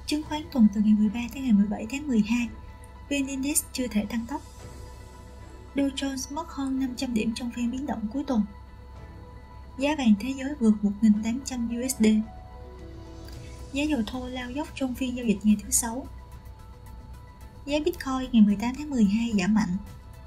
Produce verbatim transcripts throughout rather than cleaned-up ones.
Chứng khoán tuần từ ngày mười ba tới ngày mười bảy tháng mười hai, vê en Index chưa thể tăng tốc. Dow Jones mất hơn năm trăm điểm trong phiên biến động cuối tuần. Giá vàng thế giới vượt một nghìn tám trăm đô la. Giá dầu thô lao dốc trong phiên giao dịch ngày thứ Sáu. Giá Bitcoin ngày mười tám tháng mười hai giảm mạnh.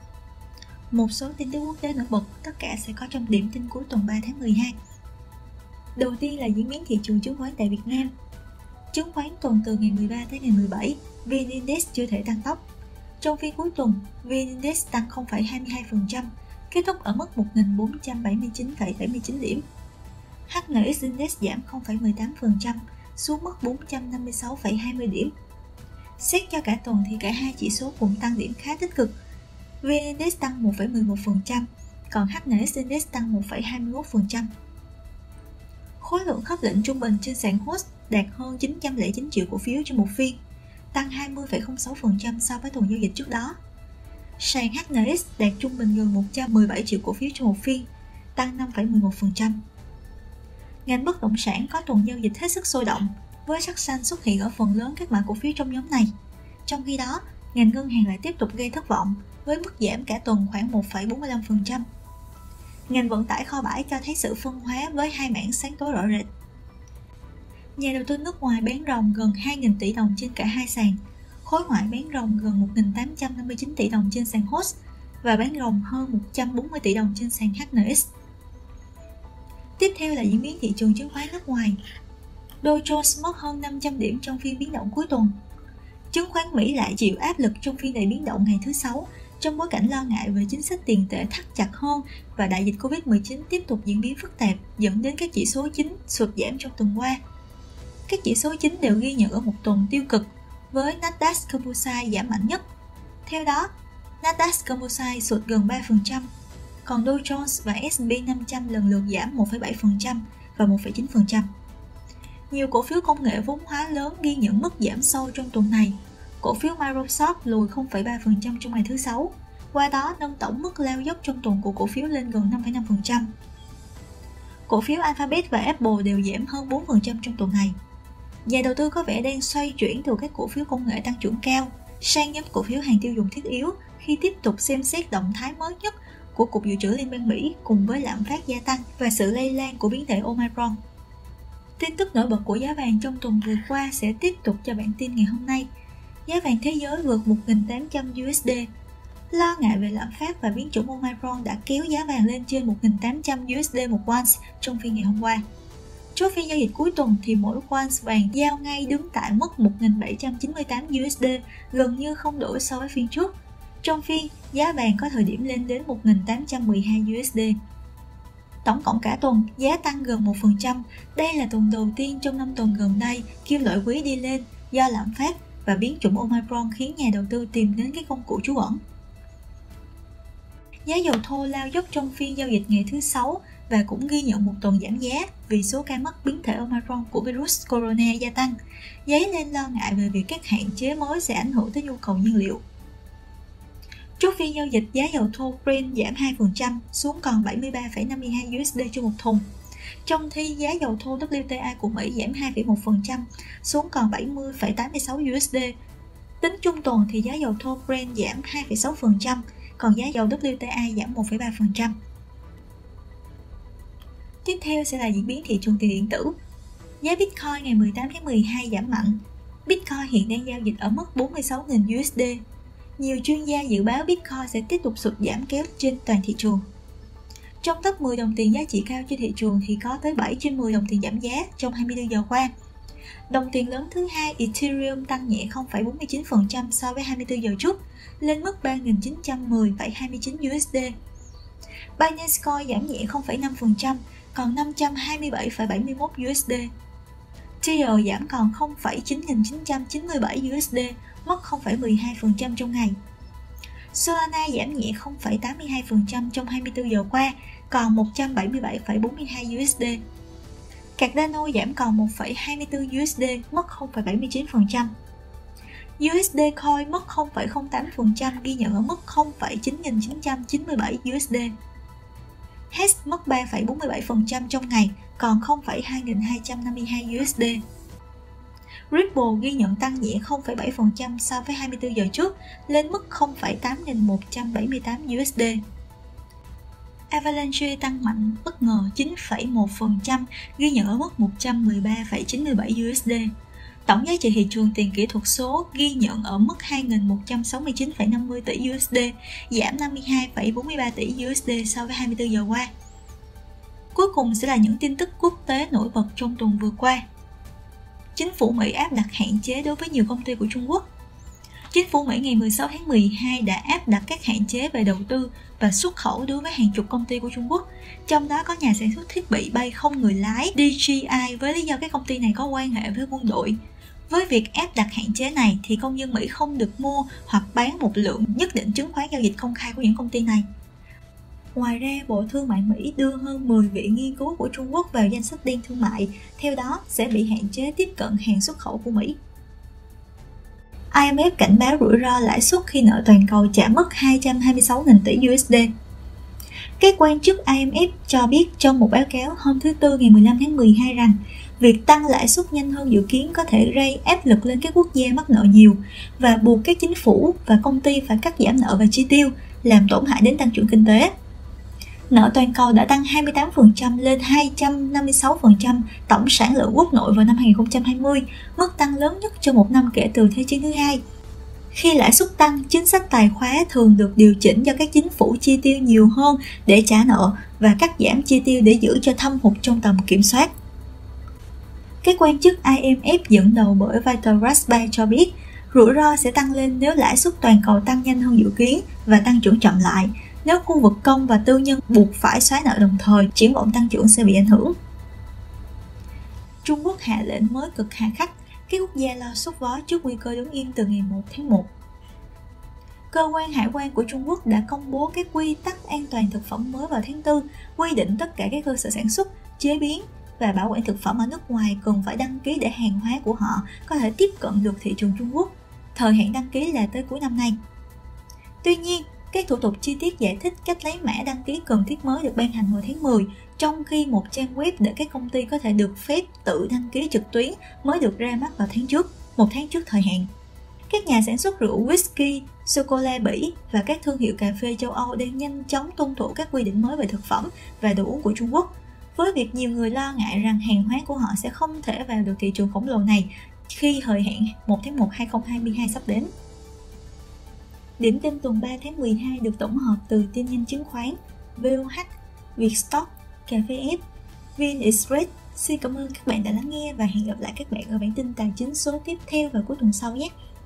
Một số tin tức quốc tế nổi bật, tất cả sẽ có trong điểm tin cuối tuần ba tháng mười hai. Đầu tiên là diễn biến thị trường chứng khoán tại Việt Nam. Chứng khoán tuần từ ngày mười ba tới ngày mười bảy, vê en Index chưa thể tăng tốc. Trong phiên cuối tuần, vê en Index tăng không phẩy hai mươi hai phần trăm, kết thúc ở mức một nghìn bốn trăm bảy mươi chín phẩy bảy mươi chín điểm. hát en ích Index giảm không phẩy mười tám phần trăm, xuống mức bốn trăm năm mươi sáu phẩy hai mươi điểm. Xét cho cả tuần thì cả hai chỉ số cùng tăng điểm khá tích cực. vê en Index tăng một phẩy mười một phần trăm, còn hát en ích Index tăng một phẩy hai mươi mốt phần trăm. Khối lượng khớp lệnh trung bình trên sàn hốt đạt hơn chín trăm lẻ chín triệu cổ phiếu trên một phiên, tăng hai mươi phẩy không sáu phần trăm so với tuần giao dịch trước đó. Sàn hát en ích đạt trung bình gần một trăm mười bảy triệu cổ phiếu trên một phiên, tăng năm phẩy mười một phần trăm. Ngành bất động sản có tuần giao dịch hết sức sôi động, với sắc xanh xuất hiện ở phần lớn các mã cổ phiếu trong nhóm này. Trong khi đó, ngành ngân hàng lại tiếp tục gây thất vọng, với mức giảm cả tuần khoảng một phẩy bốn mươi lăm phần trăm. Ngành vận tải kho bãi cho thấy sự phân hóa với hai mảng sáng tối rõ rệt. Nhà đầu tư nước ngoài bán ròng gần hai nghìn tỷ đồng trên cả hai sàn, khối ngoại bán ròng gần một nghìn tám trăm năm mươi chín tỷ đồng trên sàn hốt và bán ròng hơn một trăm bốn mươi tỷ đồng trên sàn hát en ích. Tiếp theo là diễn biến thị trường chứng khoán nước ngoài. Dow Jones mất hơn năm trăm điểm trong phiên biến động cuối tuần. Chứng khoán Mỹ lại chịu áp lực trong phiên đầy biến động ngày thứ Sáu, trong bối cảnh lo ngại về chính sách tiền tệ thắt chặt hơn và đại dịch Covid mười chín tiếp tục diễn biến phức tạp, dẫn đến các chỉ số chính sụt giảm trong tuần qua. Các chỉ số chính đều ghi nhận ở một tuần tiêu cực, với Nasdaq Composite giảm mạnh nhất. Theo đó, Nasdaq Composite sụt gần ba phần trăm, còn Dow Jones và ét and pê năm trăm lần lượt giảm một phẩy bảy phần trăm và một phẩy chín phần trăm. Nhiều cổ phiếu công nghệ vốn hóa lớn ghi nhận mức giảm sâu trong tuần này. Cổ phiếu Microsoft lùi không phẩy ba phần trăm trong ngày thứ Sáu, qua đó nâng tổng mức lao dốc trong tuần của cổ phiếu lên gần năm phẩy năm phần trăm. Cổ phiếu Alphabet và Apple đều giảm hơn bốn phần trăm trong tuần này. Nhà đầu tư có vẻ đang xoay chuyển từ các cổ phiếu công nghệ tăng trưởng cao sang nhóm cổ phiếu hàng tiêu dùng thiết yếu khi tiếp tục xem xét động thái mới nhất của Cục Dự trữ Liên bang Mỹ cùng với lạm phát gia tăng và sự lây lan của biến thể Omicron. Tin tức nổi bật của giá vàng trong tuần vừa qua sẽ tiếp tục cho bản tin ngày hôm nay. Giá vàng thế giới vượt một nghìn tám trăm đô la. Lo ngại về lạm phát và biến chủng Omicron đã kéo giá vàng lên trên một nghìn tám trăm đô la một ounce trong phiên ngày hôm qua. Chốt phiên giao dịch cuối tuần thì mỗi ounce vàng giao ngay đứng tại mức một nghìn bảy trăm chín mươi tám đô la, gần như không đổi so với phiên trước. Trong phiên, giá vàng có thời điểm lên đến một nghìn tám trăm mười hai đô la. Tổng cộng cả tuần, giá tăng gần một phần trăm. Đây là tuần đầu tiên trong năm tuần gần đây kim loại quý đi lên do lạm phát và biến chủng Omicron khiến nhà đầu tư tìm đến các công cụ trú ẩn. Giá dầu thô lao dốc trong phiên giao dịch ngày thứ Sáu và cũng ghi nhận một tuần giảm giá vì số ca mắc biến thể Omicron của virus corona gia tăng, dấy lên lo ngại về việc các hạn chế mới sẽ ảnh hưởng tới nhu cầu nhiên liệu. Chốt phiên giao dịch, giá dầu thô Brent giảm hai phần trăm xuống còn bảy mươi ba phẩy năm mươi hai đô la trên một thùng. Trong khi giá dầu thô vê kép tê i của Mỹ giảm hai phẩy một phần trăm xuống còn bảy mươi phẩy tám mươi sáu đô la. Tính chung tuần thì giá dầu thô Brent giảm hai phẩy sáu phần trăm, còn giá dầu vê kép tê i giảm một phẩy ba phần trăm. Tiếp theo sẽ là diễn biến thị trường tiền điện tử. Giá Bitcoin ngày mười tám tháng mười hai giảm mạnh. Bitcoin hiện đang giao dịch ở mức bốn mươi sáu nghìn đô la. Nhiều chuyên gia dự báo Bitcoin sẽ tiếp tục sụt giảm kéo trên toàn thị trường. Trong top mười đồng tiền giá trị cao trên thị trường thì có tới bảy trên mười đồng tiền giảm giá trong hai mươi tư giờ qua. Đồng tiền lớn thứ hai Ethereum tăng nhẹ không phẩy bốn mươi chín phần trăm so với hai mươi tư giờ trước, lên mức ba nghìn chín trăm mười phẩy hai mươi chín đô la. Binance Coin giảm nhẹ không phẩy năm phần trăm, còn năm trăm hai mươi bảy phẩy bảy mươi mốt đô la. Tether giảm còn không phẩy chín nghìn chín trăm chín mươi bảy đô la, mất không phẩy mười hai phần trăm trong ngày. Solana giảm nhẹ không phẩy tám mươi hai phần trăm trong hai mươi tư giờ qua, còn một trăm bảy mươi bảy phẩy bốn mươi hai đô la. Cardano giảm còn một phẩy hai mươi tư đô la, mất không phẩy bảy mươi chín phần trăm. u ét đê Coin mất không phẩy không tám phần trăm, ghi nhận ở mức không phẩy chín nghìn chín trăm chín mươi bảy đô la. Hash mất ba phẩy bốn mươi bảy phần trăm trong ngày, còn không phẩy hai nghìn hai trăm năm mươi hai đô la. Ripple ghi nhận tăng nhẹ không phẩy bảy phần trăm so với hai mươi tư giờ trước, lên mức không phẩy tám nghìn một trăm bảy mươi tám đô la. Avalanche tăng mạnh bất ngờ chín phẩy một phần trăm, ghi nhận ở mức một trăm mười ba phẩy chín mươi bảy đô la. Tổng giá trị thị trường tiền kỹ thuật số ghi nhận ở mức hai nghìn một trăm sáu mươi chín phẩy năm mươi tỷ đô la, giảm năm mươi hai phẩy bốn mươi ba tỷ đô la so với hai mươi tư giờ qua. Cuối cùng sẽ là những tin tức quốc tế nổi bật trong tuần vừa qua. Chính phủ Mỹ áp đặt hạn chế đối với nhiều công ty của Trung Quốc. Chính phủ Mỹ ngày mười sáu tháng mười hai đã áp đặt các hạn chế về đầu tư và xuất khẩu đối với hàng chục công ty của Trung Quốc, trong đó có nhà sản xuất thiết bị bay không người lái đê gi i với lý do các công ty này có quan hệ với quân đội. Với việc áp đặt hạn chế này thì công dân Mỹ không được mua hoặc bán một lượng nhất định chứng khoán giao dịch công khai của những công ty này. Ngoài ra, Bộ Thương mại Mỹ đưa hơn mười viện nghiên cứu của Trung Quốc vào danh sách đen thương mại, theo đó sẽ bị hạn chế tiếp cận hàng xuất khẩu của Mỹ. i em ép cảnh báo rủi ro lãi suất khi nợ toàn cầu chạm mức hai trăm hai mươi sáu nghìn tỷ đô la. Các quan chức i em ép cho biết trong một báo cáo hôm thứ Tư ngày mười lăm tháng mười hai rằng việc tăng lãi suất nhanh hơn dự kiến có thể gây áp lực lên các quốc gia mắc nợ nhiều và buộc các chính phủ và công ty phải cắt giảm nợ và chi tiêu, làm tổn hại đến tăng trưởng kinh tế. Nợ toàn cầu đã tăng hai mươi tám phần trăm lên hai trăm năm mươi sáu phần trăm tổng sản lượng quốc nội vào năm hai nghìn không trăm hai mươi, mức tăng lớn nhất trong một năm kể từ Thế chiến thứ hai. Khi lãi suất tăng, chính sách tài khóa thường được điều chỉnh do các chính phủ chi tiêu nhiều hơn để trả nợ và cắt giảm chi tiêu để giữ cho thâm hụt trong tầm kiểm soát. Các quan chức i em ép dẫn đầu bởi Walter Rasbay cho biết rủi ro sẽ tăng lên nếu lãi suất toàn cầu tăng nhanh hơn dự kiến và tăng trưởng chậm lại. Nếu khu vực công và tư nhân buộc phải xóa nợ đồng thời, triển vọng tăng trưởng sẽ bị ảnh hưởng. Trung Quốc hạ lệnh mới cực hà khắc, các quốc gia lo sốt vó trước nguy cơ đứng yên từ ngày một tháng một. Cơ quan hải quan của Trung Quốc đã công bố các quy tắc an toàn thực phẩm mới vào tháng tư, quy định tất cả các cơ sở sản xuất, chế biến và bảo quản thực phẩm ở nước ngoài cần phải đăng ký để hàng hóa của họ có thể tiếp cận được thị trường Trung Quốc. Thời hạn đăng ký là tới cuối năm nay. Tuy nhiên, các thủ tục chi tiết giải thích cách lấy mã đăng ký cần thiết mới được ban hành hồi tháng mười, trong khi một trang web để các công ty có thể được phép tự đăng ký trực tuyến mới được ra mắt vào tháng trước, một tháng trước thời hạn. Các nhà sản xuất rượu whisky, sô-cô-la Bỉ và các thương hiệu cà phê châu Âu đang nhanh chóng tuân thủ các quy định mới về thực phẩm và đồ uống của Trung Quốc, với việc nhiều người lo ngại rằng hàng hóa của họ sẽ không thể vào được thị trường khổng lồ này khi thời hạn một tháng một hai nghìn không trăm hai mươi hai sắp đến. Điểm tin tuần ba tháng mười hai được tổng hợp từ tin nhanh chứng khoán, vê o hát, Vietstock, cà phê ép, VinExpress. Xin cảm ơn các bạn đã lắng nghe và hẹn gặp lại các bạn ở bản tin tài chính số tiếp theo vào cuối tuần sau nhé.